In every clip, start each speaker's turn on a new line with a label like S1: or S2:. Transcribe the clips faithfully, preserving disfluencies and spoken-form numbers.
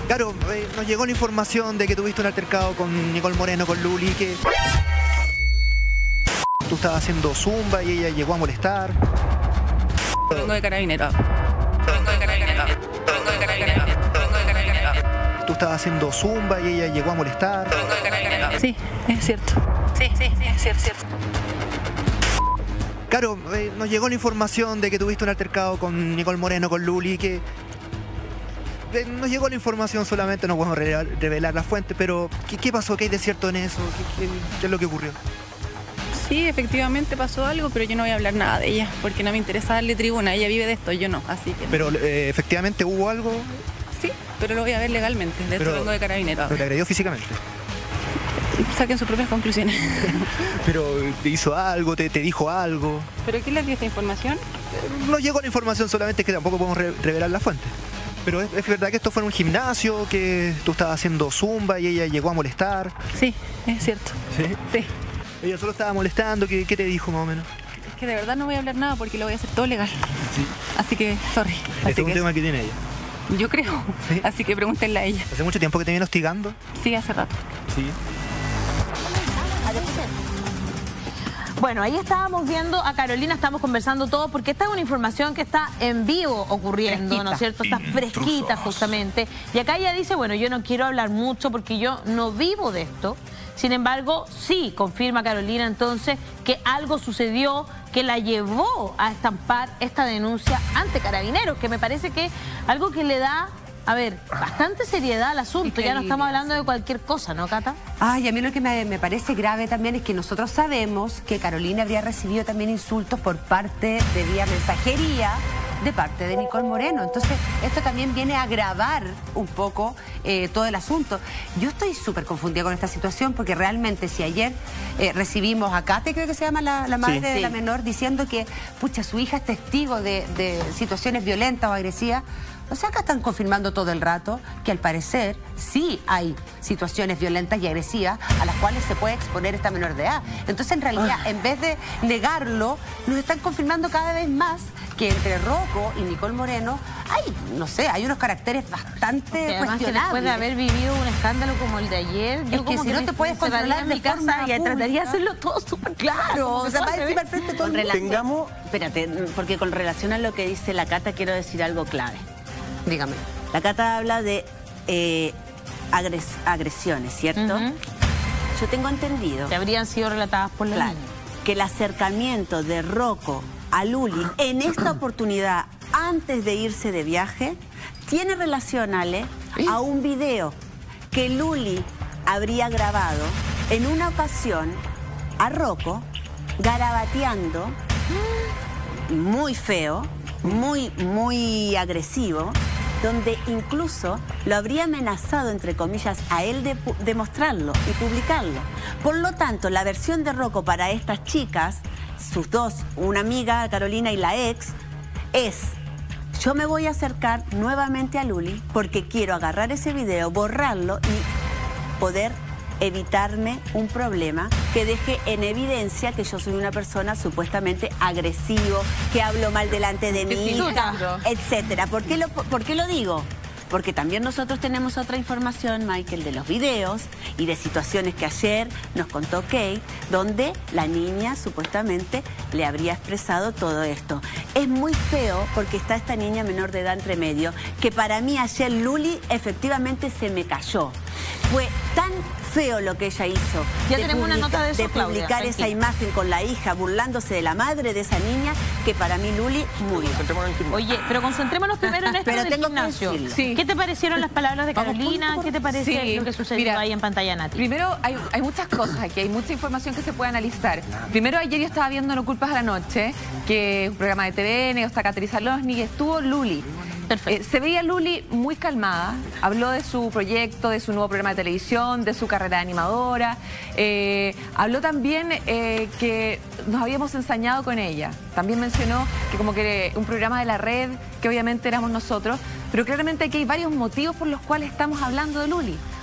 S1: Claro, eh, nos llegó la información de que tuviste un altercado con Nicole Moreno, con Luli, que tú estabas haciendo zumba y ella llegó a molestar.
S2: Vengo de carabinero. Vengo de carabinero. Vengo de carabinero. Vengo de carabinero.
S1: Tú estabas haciendo zumba y ella llegó a molestar.
S2: Vengo de carabinero. Sí, es cierto. Sí, sí, sí, es cierto, cierto.
S1: Claro, eh, nos llegó la información de que tuviste un altercado con Nicole Moreno, con Luli, que eh, nos llegó la información solamente, no podemos revelar, revelar la fuente, pero ¿qué, qué pasó? ¿Qué hay de cierto en eso? ¿Qué, qué, qué es lo que ocurrió?
S2: Sí, efectivamente pasó algo, pero yo no voy a hablar nada de ella, porque no me interesa darle tribuna. Ella vive de esto, yo no, así que...
S1: Pero eh, efectivamente hubo algo.
S2: Sí, pero lo voy a ver legalmente. De hecho, vengo de carabinero.
S1: Pero le agredió físicamente.
S2: Saquen sus propias conclusiones.
S1: Pero te hizo algo, te, te dijo algo.
S2: ¿Pero quién les dio esta información?
S1: No llegó la información, solamente que tampoco podemos re revelar la fuente. Pero es, es verdad que esto fue en un gimnasio, que tú estabas haciendo zumba y ella llegó a molestar.
S2: Sí, es cierto.
S1: ¿Sí?
S2: Sí.
S1: Ella solo estaba molestando, ¿qué, qué te dijo más o menos?
S2: Es que de verdad no voy a hablar nada porque lo voy a hacer todo legal.
S1: Sí.
S2: Así que, sorry.
S1: Este es un tema que tiene ella.
S2: Yo creo. ¿Sí? Así que pregúntenle a ella.
S1: ¿Hace mucho tiempo que te viene hostigando?
S2: Sí, hace rato.
S1: Sí.
S3: Bueno, ahí estábamos viendo a Carolina, estamos conversando todo, porque esta es una información que está en vivo ocurriendo, fresquita, ¿no es cierto? Está fresquita justamente. Y acá ella dice, bueno, yo no quiero hablar mucho porque yo no vivo de esto. Sin embargo, sí, confirma Carolina entonces que algo sucedió que la llevó a estampar esta denuncia ante Carabineros, que me parece que algo que le da... A ver, bastante seriedad al asunto, ya no estamos hablando de cualquier cosa, ¿no, Cata?
S4: Ay, a mí lo que me, me parece grave también es que nosotros sabemos que Carolina habría recibido también insultos por parte de vía mensajería de parte de Nicole Moreno. Entonces, esto también viene a agravar un poco eh, todo el asunto. Yo estoy súper confundida con esta situación porque realmente si ayer eh, recibimos a Kate, creo que se llama la, la madre sí, de sí. la menor, diciendo que, pucha, su hija es testigo de, de situaciones violentas o agresivas. O sea, acá están confirmando todo el rato que al parecer sí hay situaciones violentas y agresivas a las cuales se puede exponer esta menor de edad. Entonces, en realidad, ah. en vez de negarlo, nos están confirmando cada vez más que entre Rocco y Nicole Moreno hay, no sé, hay unos caracteres bastante cuestionables. Que después
S3: de haber vivido un escándalo como el de ayer,
S4: yo es que como si que no te puedes controlar de casa y trataría de hacerlo todo súper claro. O sea, va encima al frente todo el mundo.
S5: Tengamos... Espérate, porque con relación a lo que dice la Cata, quiero decir algo clave.
S4: Dígame.
S5: La Cata habla de eh, agres agresiones, ¿cierto? Uh-huh. Yo tengo entendido...
S3: Que habrían sido relatadas por la
S5: claro,
S3: niña.
S5: Que el acercamiento de Rocco a Luli en esta oportunidad, antes de irse de viaje, tiene relación, Ale, a un video que Luli habría grabado en una ocasión a Rocco garabateando, muy feo, muy, muy agresivo, donde incluso lo habría amenazado, entre comillas, a él de, de mostrarlo y publicarlo. Por lo tanto, la versión de Rocco para estas chicas, sus dos, una amiga, Carolina, y la ex, es: yo me voy a acercar nuevamente a Luli porque quiero agarrar ese video, borrarlo y poder evitarme un problema que deje en evidencia que yo soy una persona supuestamente agresivo, que hablo mal delante de mi hija, etcétera. ¿Por qué lo, por qué lo digo? Porque también nosotros tenemos otra información, Michael, de los videos y de situaciones que ayer nos contó Kate, donde la niña supuestamente le habría expresado todo esto. Es muy feo porque está esta niña menor de edad entre medio, que para mí ayer Luli efectivamente se me cayó. Fue tan feo lo que ella hizo.
S3: Ya tenemos una nota de eso,
S5: de publicar
S3: Claudia,
S5: esa imagen con la hija burlándose de la madre de esa niña, que para mí Luli murió.
S3: Oye, pero concentrémonos primero en esto
S5: pero
S3: del
S5: tengo
S3: gimnasio.
S5: Que
S3: sí. ¿Qué te parecieron las palabras de Carolina? ¿Qué te parece
S6: sí.
S3: lo que sucedió
S6: Mira,
S3: ahí en pantalla, Nati?
S6: Primero, hay, hay muchas cosas aquí, hay mucha información que se puede analizar. Primero, ayer yo estaba viendo No Culpas a la Noche, que es un programa de T V N, está Catriza Losni, y estuvo Luli. Eh, se veía Luli muy calmada, habló de su proyecto, de su nuevo programa de televisión, de su carrera de animadora, eh, habló también eh, que nos habíamos ensañado con ella, también mencionó que como que un programa de la red, que obviamente éramos nosotros, pero claramente aquí hay varios motivos por los cuales estamos hablando de Luli.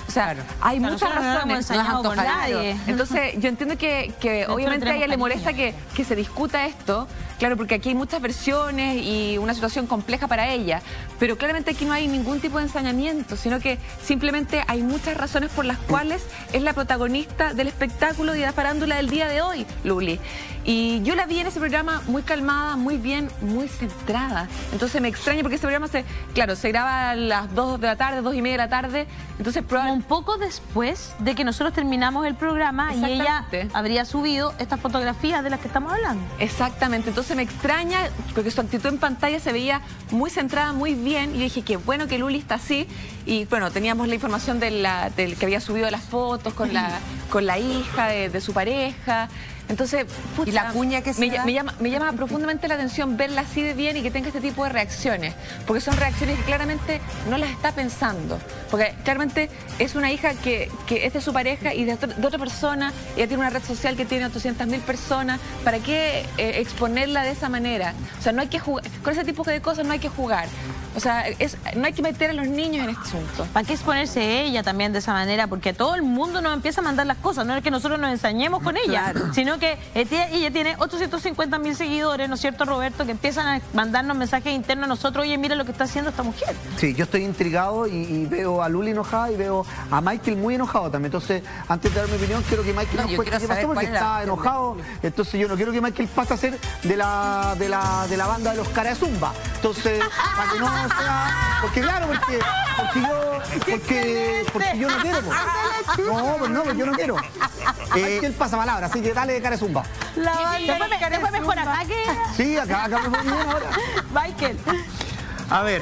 S6: O sea,
S3: claro.
S6: hay
S3: Claro,
S6: muchas
S3: nosotros no
S6: razones.
S3: hemos ensañado con nadie.
S6: Entonces, yo entiendo que, que obviamente a ella le molesta que, que se discuta esto, claro, porque aquí hay muchas versiones y una situación compleja para ella, pero claramente aquí no hay ningún tipo de ensañamiento, sino que simplemente hay muchas razones por las cuales es la protagonista del espectáculo y de la farándula del día de hoy, Luli. Y yo la vi en ese programa muy calmada, muy bien, muy centrada. Entonces me extraña porque ese programa, se, claro, se graba a las dos de la tarde, dos y media de la tarde. Entonces,
S3: Como un poco después de que nosotros terminamos el programa y ella habría subido estas fotografías de las que estamos hablando.
S6: Exactamente. Entonces me extraña porque su actitud en pantalla se veía muy centrada, muy bien. Y dije, qué bueno que Luli está así. Y bueno, teníamos la información de la, del que había subido las fotos con la, con la hija de, de su pareja. Entonces, pucha,
S4: ¿y la cuña que se
S6: me,
S4: da?
S6: me, llama, me llama profundamente la atención verla así de bien y que tenga este tipo de reacciones, porque son reacciones que claramente no las está pensando, porque claramente es una hija que, que es de su pareja y de, otro, de otra persona. Ella tiene una red social que tiene ochocientas mil personas. ¿Para qué eh, exponerla de esa manera? O sea, no hay que jugar, con ese tipo de cosas no hay que jugar. O sea, es, no hay que meter a los niños en este asunto.
S3: ¿Para qué exponerse ella también de esa manera? Porque todo el mundo nos empieza a mandar las cosas. No es que nosotros nos ensañemos con ella,
S4: claro,
S3: sino que ella tiene ochocientos cincuenta mil seguidores, ¿no es cierto, Roberto? Que empiezan a mandarnos mensajes internos a nosotros. Oye, mira lo que está haciendo esta mujer.
S7: Sí, yo estoy intrigado y, y veo a Luli enojada y veo a Michael muy enojado también. Entonces, antes de dar mi opinión, quiero que Michael
S4: No,
S7: nos
S4: yo
S7: cuente
S4: quiero
S7: qué
S4: saber
S7: pasó porque
S4: cuál es la
S7: está
S4: versión
S7: enojado.
S4: de-
S7: Entonces, yo no quiero que Michael pase a ser de la, de la, de la banda de los cara de Zumba. Entonces, para que no sea... Porque claro, porque, porque yo porque, porque yo no quiero. Pues. No, pues no, pues yo no quiero. Eh, Michael pasa palabra, así que dale de cara de Zumba.
S3: La banda después, después mejor acá que...
S7: Sí, acá, acá me voy bien ahora.
S3: Michael.
S8: A ver,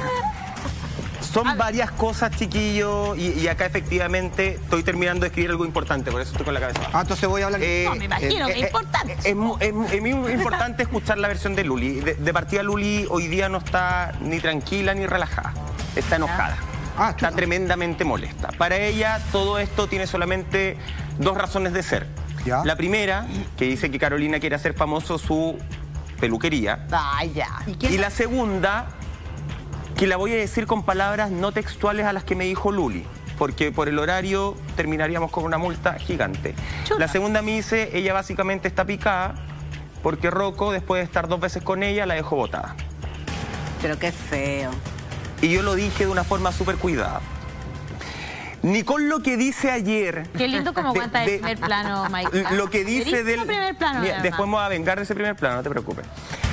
S8: son varias cosas, chiquillos, y, y acá efectivamente estoy terminando de escribir algo importante, por eso estoy con la cabeza baja.
S7: Ah, entonces voy a hablar.
S8: Eh,
S3: No, me imagino
S8: eh,
S3: que
S8: eh,
S3: es importante.
S8: eh, Es, mu- es mu- es muy importante escuchar la versión de Luli. De, de partida, Luli hoy día no está ni tranquila ni relajada, está enojada.
S7: Ah,
S8: Está
S7: chuta.
S8: tremendamente molesta. Para ella, todo esto tiene solamente dos razones de ser.
S7: Ya.
S8: La primera, que dice que Carolina quiere hacer famoso su peluquería.
S3: Ay, ya.
S8: Y la segunda, que la voy a decir con palabras no textuales a las que me dijo Luli, porque por el horario terminaríamos con una multa gigante.
S3: Chuta.
S8: La segunda me dice, ella básicamente está picada porque Rocco, después de estar dos veces con ella, la dejó botada.
S4: Pero qué feo.
S8: Y yo lo dije de una forma súper cuidada. Ni con lo que dice ayer...
S3: Qué lindo como
S8: de-
S3: aguanta
S8: de-
S3: el primer plano, Michael.
S8: Lo que dice
S3: Querísimo
S8: del...
S3: primer plano,
S8: Mira,
S3: además.
S8: después me voy a vengar de ese primer plano, no te preocupes.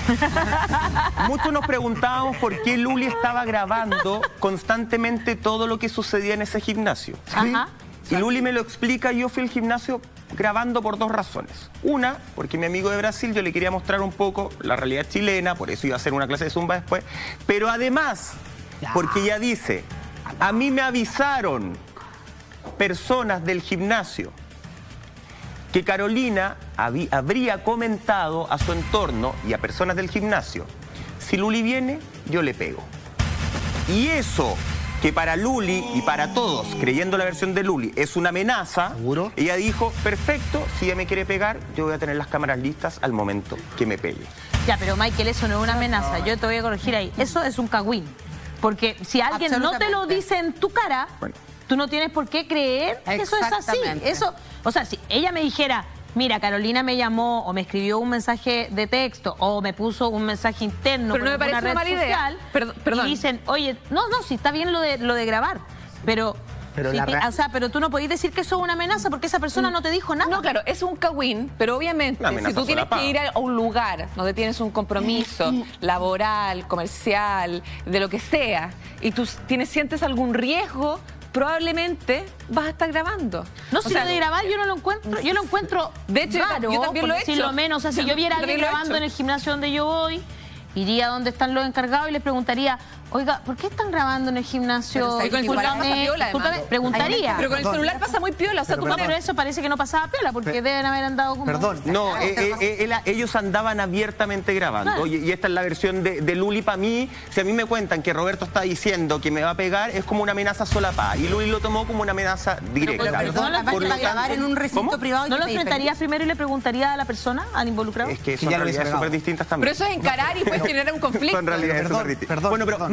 S8: Muchos nos preguntábamos por qué Luli estaba grabando constantemente todo lo que sucedía en ese gimnasio.
S3: Ajá.
S8: Y Luli me lo explica, yo fui al gimnasio grabando por dos razones. Una, porque mi amigo de Brasil, yo le quería mostrar un poco la realidad chilena, por eso iba a hacer una clase de Zumba después. Pero además, porque ella dice, a mí me avisaron personas del gimnasio que Carolina habí- habría comentado a su entorno y a personas del gimnasio, si Luli viene, yo le pego. Y eso, que para Luli y para todos, creyendo la versión de Luli, es una amenaza,
S7: ¿Seguro?
S8: ella dijo, perfecto, si ella me quiere pegar, yo voy a tener las cámaras listas al momento que me pegue.
S3: Ya, pero Michael, eso no es una amenaza. Yo te voy a corregir ahí. Eso es un cagüín. Porque si alguien no te lo
S4: Absolutamente.
S3: dice en tu cara,
S8: Bueno.
S3: tú no tienes por qué creer que eso es así.
S4: Exactamente.
S3: Eso, o sea, si ella me dijera, mira, Carolina me llamó o me escribió un mensaje de texto o me puso un mensaje interno
S6: Pero no me
S3: por
S6: parece
S3: alguna
S6: una
S3: red
S6: mala idea.
S3: social,
S6: Perdón, perdón.
S3: y dicen, oye, no, no, sí está bien lo de, lo de grabar, pero...
S7: Pero
S3: si
S7: la
S3: te-
S7: rea-
S3: o sea, pero tú no podés decir que eso es una amenaza porque esa persona no te dijo nada.
S6: No, claro, es un cagüín, pero obviamente
S8: La amenaza
S6: si tú tienes
S8: solapada.
S6: que ir a un lugar donde tienes un compromiso laboral, comercial, de lo que sea, y tú tienes, sientes algún riesgo, probablemente vas a estar grabando.
S3: No,
S6: O
S3: si
S6: sea,
S3: lo de grabar yo no lo encuentro, yo lo encuentro
S6: De hecho, yo
S3: raro,
S6: tam- yo también lo he
S3: por
S6: hecho.
S3: decirlo menos. O sea, si
S6: Yo-
S3: yo viera a
S6: yo
S3: alguien
S6: también lo he
S3: grabando
S6: hecho.
S3: en el gimnasio donde yo voy, iría donde están los encargados y les preguntaría, oiga, ¿por qué están grabando en el gimnasio?
S4: Pero, ¿sabes que igual
S3: Discúlpame,
S6: pasa piola, además?
S3: discúlpame, preguntaría.
S6: Pero con el celular pasa muy piola, o sea, tú
S3: No,
S6: pones-
S3: pero eso parece que no pasaba piola porque
S7: Per-
S3: deben haber andado como...
S7: Perdón.
S8: No, eh, eh, eh, él- ellos andaban abiertamente grabando.
S3: Claro.
S8: Y, y esta es la versión de, de Luli para mí. Si a mí me cuentan que Roberto está diciendo que me va a pegar, es como una amenaza solapada. Y Luli lo tomó como una amenaza directa.
S3: pero perdón,
S4: Perdón, aparte
S8: Por lo
S4: para grabar
S8: tanto-
S4: en un recinto
S8: ¿Cómo?
S4: privado... hay
S3: ¿No
S4: que
S3: lo
S4: pedir
S3: enfrentarías primero y le preguntaría a la persona, al involucrado?
S8: Es que
S7: Sí,
S8: son
S7: ya lo hice
S8: realidades
S7: pegado.
S8: súper distintas también.
S6: Pero eso es encarar y puede generar un conflicto.
S8: Son realidades
S7: Perdón,
S8: súper distintas.
S7: perdón,
S8: Bueno, pero
S7: perdón.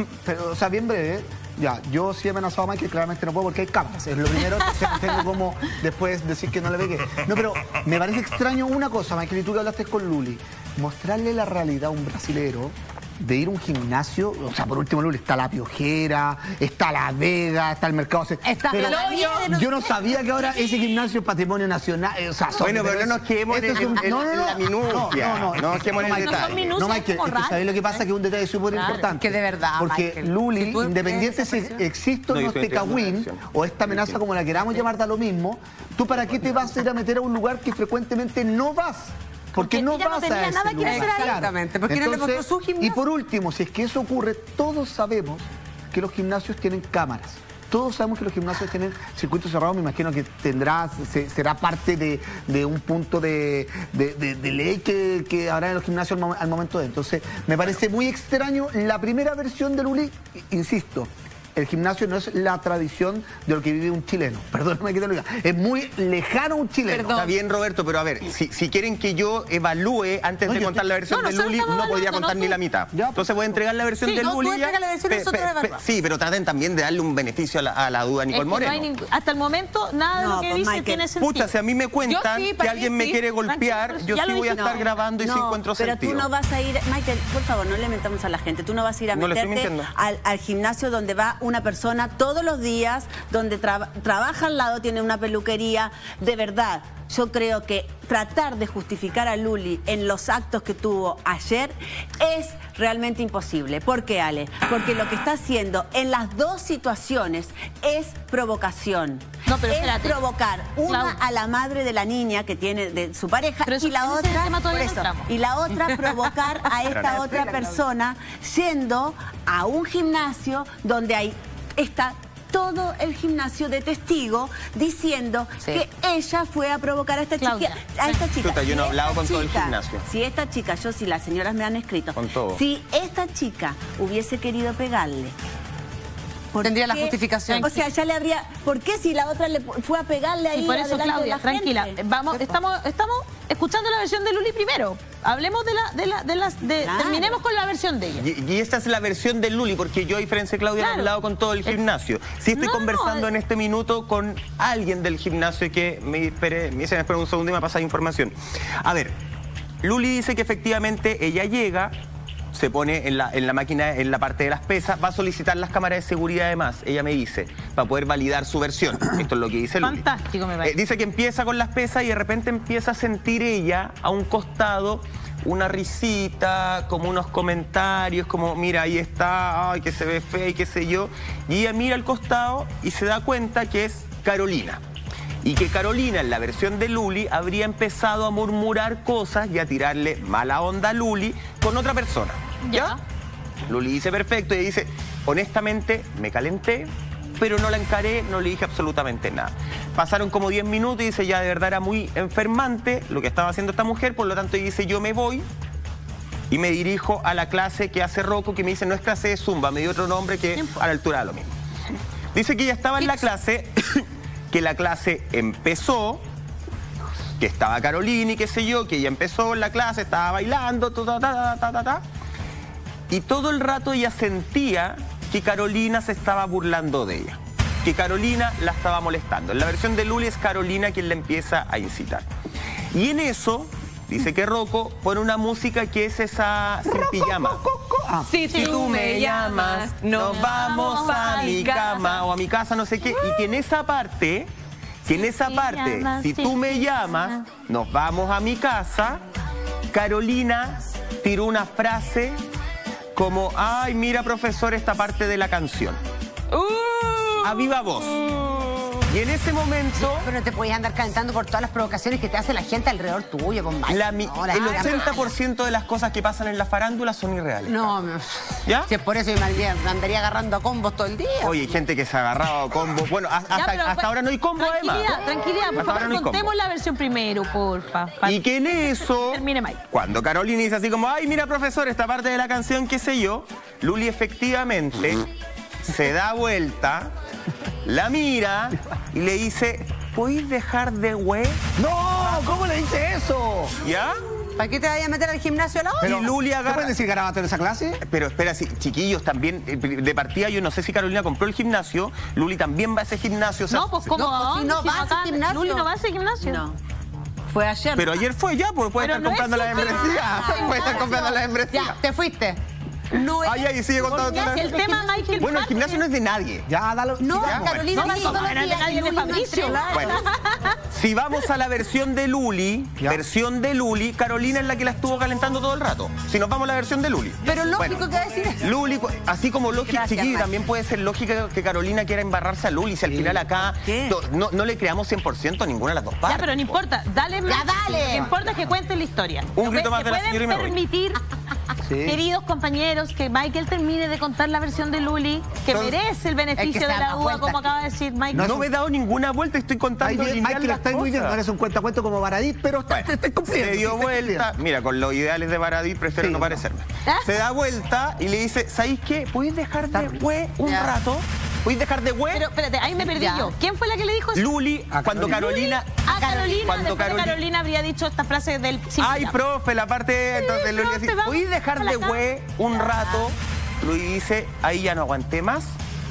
S7: pero, o sea, bien breve. Ya, yo sí he amenazado a Mike, que claramente no puedo porque hay cámaras. Es lo primero, entonces no tengo como después decir que no le pegué. No, pero me parece extraño una cosa, Mike, y tú que hablaste con Luli. Mostrarle la realidad a un brasilero de ir a un gimnasio, o sea, por último, Luli, está La Piojera, está La Vega, está el Mercado Central.
S4: Está
S7: pero
S4: Plaza
S7: yo no sabía que ahora ese gimnasio es patrimonio nacional. eh, O sea, son-
S8: Bueno, pero no nos quedemos en,
S7: Esto es un-
S8: en- en-
S7: no, no,
S8: en
S7: no.
S8: la minucia.
S7: No, no,
S8: No nos quedemos en el
S7: Mike,
S8: detalle.
S3: minucias
S7: No, Mike,
S3: como
S7: es que
S3: radio,
S7: ¿sabéis lo que pasa? Que es un detalle súper
S3: Claro,
S7: importante.
S4: que de verdad,
S7: Porque
S4: Michael,
S7: Luli,
S4: si tú
S7: independiente
S4: ves
S7: si
S4: esa
S7: existe o
S8: No,
S7: no
S8: yo estoy
S7: este
S8: entendiendo la
S7: Cagüín,
S8: versión.
S7: o esta amenaza como la queramos llamar, da lo mismo, ¿tú para qué te vas a ir a meter a un lugar que frecuentemente no vas? Porque,
S3: Porque
S7: no
S3: ella no
S7: vas
S3: tenía
S7: a ese
S3: nada que
S7: lugar.
S3: hacer ahí.
S7: Claro.
S4: Exactamente, porque no le mostró su gimnasio.
S7: Y por último, si es que eso ocurre, todos sabemos que los gimnasios tienen cámaras. Todos sabemos que los gimnasios tienen circuitos cerrados. Me imagino que tendrá, se- será parte de, de un punto de, de- de- de ley que, que habrá en los gimnasios al, mom- al momento de. Entonces, me parece muy extraño la primera versión de Luli. Insisto, el gimnasio no es la tradición de lo que vive un chileno. Perdóname que te lo diga. Es muy lejano a un chileno.
S8: Está bien, Roberto, pero a ver, si, si quieren que yo evalúe antes
S7: No,
S8: de
S7: yo
S8: contar
S7: estoy-
S8: la versión
S3: No,
S8: de
S3: nosotros
S8: Luli,
S3: estamos
S8: no podría
S3: hablando,
S8: contar
S3: no
S8: ni
S3: tú.
S8: la mitad.
S7: Ya,
S8: Entonces voy a entregar la versión
S3: Sí,
S8: de
S3: no, tú
S8: Luli. ya.
S3: entrega la versión,
S8: Pe-
S3: nosotros
S8: pe-
S3: evaluamos.
S8: Sí, pero traten también de darle un beneficio a la, a la duda a
S3: Es
S8: Nicole
S3: que no
S8: Moreno.
S3: hay ningún- hasta el momento nada de
S5: No,
S3: lo que
S5: pues,
S3: dice
S5: Michael.
S3: tiene sentido.
S8: Pucha, si a mí me cuentan
S6: Yo sí,
S8: que
S6: para
S8: alguien
S6: mí
S8: me
S6: sí.
S8: quiere golpear,
S3: Tranquilo,
S8: yo
S3: ya
S8: sí
S3: lo
S8: voy a
S3: dijiste.
S8: estar grabando y sí encuentro
S5: pero
S8: sentido.
S5: tú no vas a ir, Michael, por favor, no le mentamos a la gente. Tú no vas a ir a
S8: No le estoy
S5: meterte
S8: mintiendo.
S5: al, al gimnasio donde va una persona todos los días, donde tra- trabaja al lado, tiene una peluquería. De verdad, yo creo que tratar de justificar a Luli en los actos que tuvo ayer es realmente imposible. ¿Por qué, Ale? Porque lo que está haciendo en las dos situaciones es provocación.
S3: No, pero
S5: es
S3: espérate.
S5: provocar una
S3: Clau.
S5: a la madre de la niña que tiene de su pareja
S3: Pero eso-
S5: y la
S3: en ese
S5: otra
S3: tema todavía
S5: por
S3: no
S5: eso,
S3: entramos.
S5: y la otra provocar a esta otra persona yendo a un gimnasio donde hay está todo el gimnasio de testigo diciendo
S3: Sí.
S5: que ella fue a provocar a esta
S3: Claudia,
S5: chica, a esta chica.
S8: Chuta, yo no he
S5: Si
S8: hablado
S5: esta
S8: con todo el
S5: chica-
S8: gimnasio.
S5: Si esta chica, yo si las señoras me han escrito,
S8: Con todo.
S5: si esta chica hubiese querido pegarle, ¿por
S4: Tendría la
S5: qué?
S4: justificación.
S5: O sea, ya le habría. ¿Por qué si la otra le fue a pegarle ahí
S3: Y por eso,
S5: adelante de
S3: Claudia,
S5: la
S3: tranquila.
S5: gente?
S3: Vamos, estamos, estamos escuchando la versión de Luli primero. Hablemos de la, de la, de las, de,
S5: Claro.
S3: terminemos con la versión de ella.
S8: Y, y esta es la versión de Luli, porque yo, a diferencia de Claudia, no he
S3: Claro.
S8: hablado con todo el gimnasio. Sí estoy
S3: No,
S8: conversando
S3: no,
S8: en este minuto con alguien del gimnasio que me espere, me dice, me espera un segundo y me pasa información. A ver, Luli dice que efectivamente ella llega, se pone en la, en la máquina, en la parte de las pesas, va a solicitar las cámaras de seguridad además, ella me dice, para poder validar su versión. Esto es lo que dice Luli.
S3: Fantástico, me parece.
S8: Eh, dice que empieza con las pesas y de repente empieza a sentir ella a un costado una risita, como unos comentarios, como mira, ahí está, ay, que se ve fea y qué sé yo. Y ella mira al costado y se da cuenta que es Carolina. Y que Carolina, en la versión de Luli, habría empezado a murmurar cosas y a tirarle mala onda a Luli con otra persona. ¿Ya? Luli dice perfecto y dice, honestamente, me calenté, pero no la encaré, no le dije absolutamente nada. Pasaron como diez minutos y dice, ya de verdad era muy enfermante lo que estaba haciendo esta mujer, por lo tanto dice, yo me voy y me dirijo a la clase que hace Rocco, que me dice, no es clase de Zumba, me dio otro nombre que a la altura de lo mismo. Dice que ella estaba en la clase, que la clase empezó, que estaba Carolina y qué sé yo, que ella empezó en la clase, estaba bailando, ta, ta, ta, ta, ta, ta, y todo el rato ella sentía que Carolina se estaba burlando de ella, que Carolina la estaba molestando. En la versión de Luli es Carolina quien la empieza a incitar. Y en eso, dice que Rocco pone una música que es esa sin pijama.
S6: Si
S8: Si tú me llamas, nos vamos a mi cama o a mi casa, no sé qué. Y que en esa parte, que en esa parte, si tú me llamas, nos vamos a mi casa, Carolina tiró una frase como, ay, mira, profesor, esta parte de la canción. A viva voz. Y en ese momento,
S4: Pero no te podías andar calentando por todas las provocaciones que te hace la gente alrededor tuyo, con Michael.
S8: la mi-
S4: No, la
S8: el
S4: cara
S8: ochenta por
S4: mala.
S8: ciento de las cosas que pasan en la farándula son irreales.
S4: No, me-
S8: ¿Ya?
S4: si es por eso yo me andaría- me andaría agarrando a combos todo el día.
S8: Oye, hay gente que se ha agarrado a combo. Bueno, a- hasta,
S3: Ya, pero,
S8: hasta
S3: pues,
S8: ahora no hay combo, además.
S3: Tranquilidad, tranquilidad, por
S8: Hasta ahora
S3: favor,
S8: no hay combo.
S3: contemos la versión primero, porfa. Pa-
S8: Y que en eso,
S3: Termine Mike.
S8: cuando Carolina dice así como, ay, mira, profesor, esta parte de la canción, qué sé yo, Luli efectivamente se da vuelta, la mira y le dice, ¿podéis dejar de güey?
S7: ¡No! ¿Cómo le dice eso?
S8: ¿Ya?
S4: ¿Para qué te vayas a meter al gimnasio a la hora?
S8: Pero Luli
S7: ¿Se
S8: agarra...
S7: pueden decir garabato en esa clase?
S8: Pero espera, sí, chiquillos, también, eh, de partida, yo no sé si Carolina compró el gimnasio, Luli también va a ese gimnasio. O sea,
S3: No, pues ¿cómo?
S4: No, pues, si no
S3: Si
S4: va a ese
S3: acá
S4: gimnasio.
S3: Luli no va a ese gimnasio.
S5: No.
S4: Fue ayer.
S8: Pero ayer fue ya, pues puede
S3: Pero
S8: estar
S3: no
S8: comprando
S3: es
S8: la
S3: su
S8: membresía.
S3: gimnasio.
S8: Puede estar comprando la membresía.
S4: Ya, te fuiste. No es...
S8: Ay, ay, sigue contando.
S3: Ya,
S8: tú la-
S3: el tema Michael
S8: Bueno, el
S3: Park-
S8: gimnasio no es de nadie.
S7: Ya, dalo.
S4: No,
S8: Ya,
S4: Carolina,
S3: bueno.
S4: sí,
S3: No, no,
S4: todos
S3: no,
S4: los días,
S3: nadie
S4: y
S3: de
S4: Luli no
S3: Fabricio.
S4: entrega.
S8: Bueno, si vamos a la versión de Luli,
S7: Ya.
S8: versión de Luli, Carolina es la que la estuvo calentando todo el rato. Si nos vamos a la versión de Luli.
S4: Pero lógico
S8: Bueno,
S4: que va a decir eso.
S8: Luli, así como lógica,
S4: Gracias,
S8: chiquillo,
S4: Mike.
S8: también puede ser lógica que Carolina quiera embarrarse a Luli. Si al final acá
S5: ¿Qué?
S8: to- no, no le creamos cien por ciento a ninguna de las dos partes.
S3: Ya, pero no importa, dale
S4: Ya, dale.
S3: Lo que importa es que cuenten la historia.
S8: Un
S3: ¿Se
S8: grito
S3: puede-
S8: más de la
S3: se
S8: señora y me
S3: pueden
S8: voy.
S3: permitir,
S7: Sí.
S3: queridos compañeros, que Michael termine de contar la versión de Luli, que
S8: Entonces,
S3: merece el beneficio
S4: es que se
S3: de
S4: da
S3: la
S4: más
S3: duda,
S4: vueltas
S3: como
S4: que-
S3: acaba de decir Michael?
S8: No, me he dado ninguna vuelta, estoy
S7: Ahí
S8: contando
S7: bien,
S8: lineal
S7: Michael,
S8: las
S7: estáis muy bien.
S8: cosas.
S7: No eres un cuentacuento como Baradit, pero está, te estoy cumpliendo.
S8: Se dio
S7: sí, está
S8: vuelta,
S7: cumpliendo.
S8: mira, con los ideales de Baradit prefiero
S7: Sí,
S8: no
S7: no.
S8: parecerme.
S3: ¿Ah?
S8: Se da vuelta y le dice, ¿sabéis qué? ¿Podéis dejar de hue un
S4: Ya.
S8: rato? ¿Podéis dejar de hue?
S3: Pero espérate, ahí me perdí
S4: Ya.
S3: yo. ¿Quién fue la que le dijo eso?
S8: Luli,
S7: A
S8: cuando
S7: Carolina.
S8: Carolina...
S3: A Carolina,
S8: Cuando
S3: después de
S8: Carolina-
S3: Carolina habría dicho esta frase del... sí,
S8: Ay,
S3: ya.
S8: profe, la parte... Entonces Luli
S3: profe,
S8: dice,
S3: vamos
S8: ¿podéis dejar
S3: a la
S8: de
S3: cama?
S8: hue un rato? Luli dice, ahí ya no aguanté más.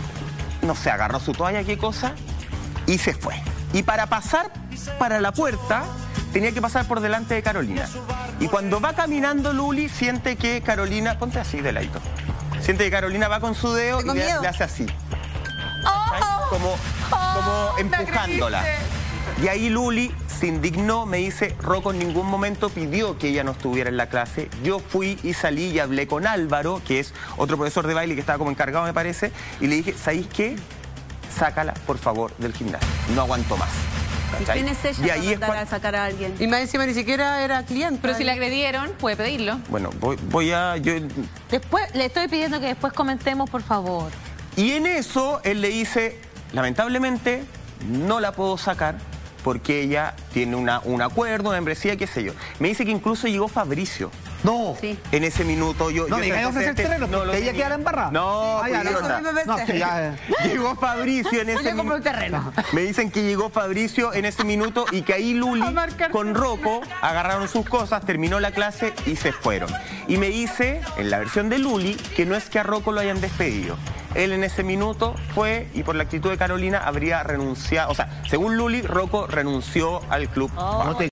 S8: No sé, agarró su toalla, qué cosa, y se fue. Y para pasar para la puerta, tenía que pasar por delante de Carolina. Y cuando va caminando Luli, siente que Carolina... Ponte así de ladito. Siente que Carolina va con su dedo y
S4: Tengo
S8: le,
S4: miedo.
S8: le hace así. ¿Sabes? Como, como empujándola. Y ahí Luli se indignó, me dice, Rocco en ningún momento pidió que ella no estuviera en la clase. Yo fui y salí y hablé con Álvaro, que es otro profesor de baile que estaba como encargado, me parece, y le dije, ¿sabéis qué? Sácala, por favor, del gimnasio. No aguanto más.
S5: ¿Y
S8: ¿Cachai?
S5: quién es ella
S8: Y
S5: para
S8: ahí es
S5: mandar
S8: cuan-
S5: a sacar a alguien?
S4: Y más encima ni siquiera era cliente.
S6: Pero si le agredieron, puede pedirlo.
S8: Bueno, voy, voy a... Yo...
S3: Después, le estoy pidiendo que después comentemos, por favor.
S8: Y en eso él le dice, lamentablemente no la puedo sacar porque ella tiene una, un acuerdo, una membresía, qué sé yo. Me dice que incluso llegó Fabricio.
S7: No.
S5: Sí.
S8: En ese minuto yo...
S7: No,
S8: yo
S7: diga,
S8: ese
S7: ofrecer
S8: antecedente
S7: terreno,
S8: no lo
S7: porque ella
S8: tenía.
S7: queda embarrada.
S8: No,
S7: Ah, ya,
S8: pues,
S7: no,
S8: idiota.
S4: no, no,
S7: No, que ya, eh.
S8: Llegó Fabricio en ese
S4: Le compró un
S8: minuto.
S4: terreno.
S8: Me dicen que llegó Fabricio en ese minuto y que ahí Luli con Rocco agarraron sus cosas, terminó la clase y se fueron. Y me dice, en la versión de Luli, que no es que a Rocco lo hayan despedido. Él en ese minuto fue y por la actitud de Carolina habría renunciado. O sea, según Luli, Rocco renunció al club.
S7: No te